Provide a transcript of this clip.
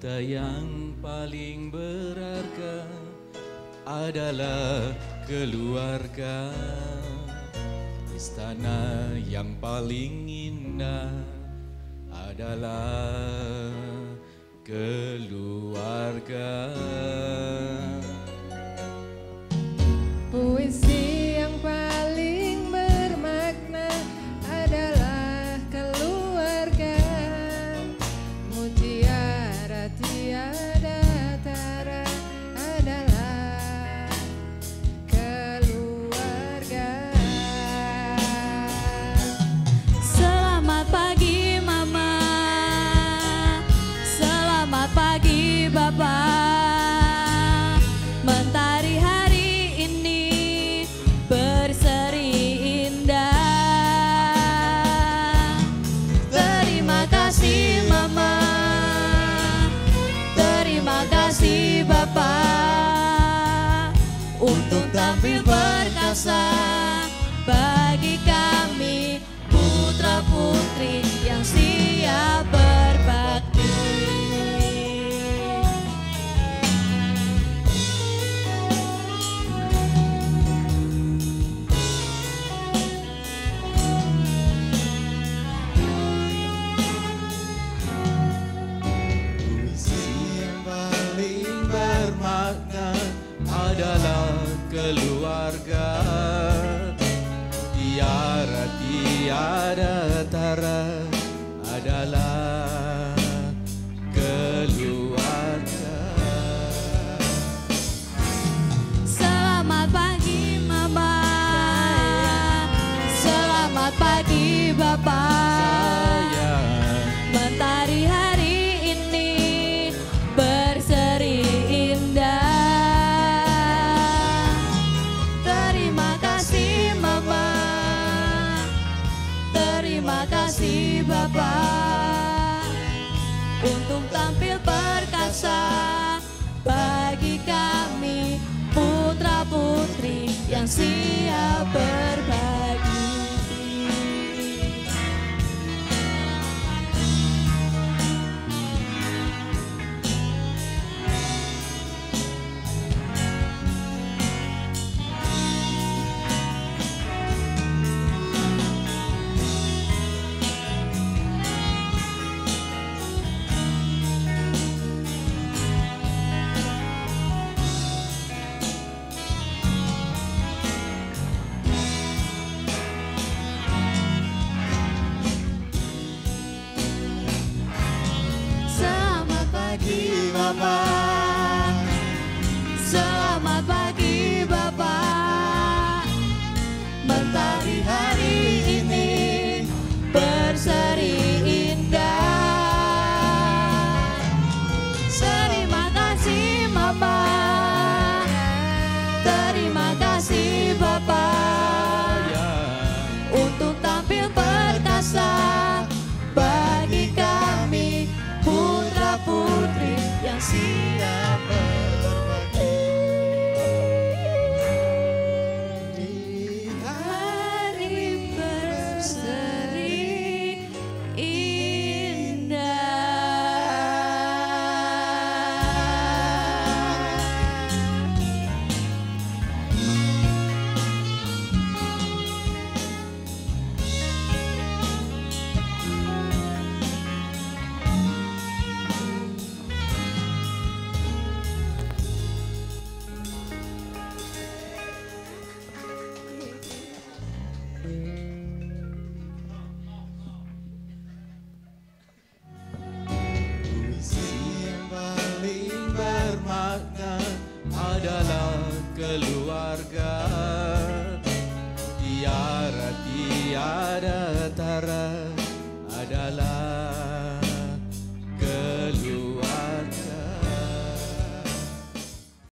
Harta yang paling berharga adalah keluarga. Istana yang paling indah adalah keluarga. Puisi yang paling bermakna adalah keluarga. Mutiara tiada tara adalah keluarga. Selamat pagi Mama, selamat pagi Bapak. Mentari hari ini berseri indah. Terima kasih Mama, terima kasih Bapak, untuk tampil perkasa bagi kami putra putri yang siap berbakti. Bermakna adalah keluarga. Tiara tiada tara adalah keluarga. Selamat pagi Mama, selamat pagi Bapak. Mentari hari ini berseri indah. Terima kasih Mama, terima kasih Bapak, untuk tampil perkasa bagi kami putra putri yang siap berbagi. Selamat pagi Bapak, selamat pagi Bapak. Mentari hari ini berseri indah. Terima kasih Mama, terima kasih Bapak, untuk tampil perkasa bagi kami putra putri yang siap berbakti. Di hari berseri Bermakna adalah keluarga. Tiara tiada tara